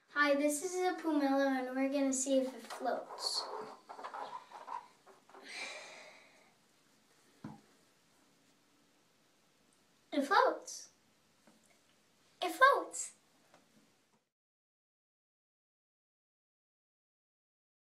Hi, this is a pomelo and we're going to see if it floats. It floats.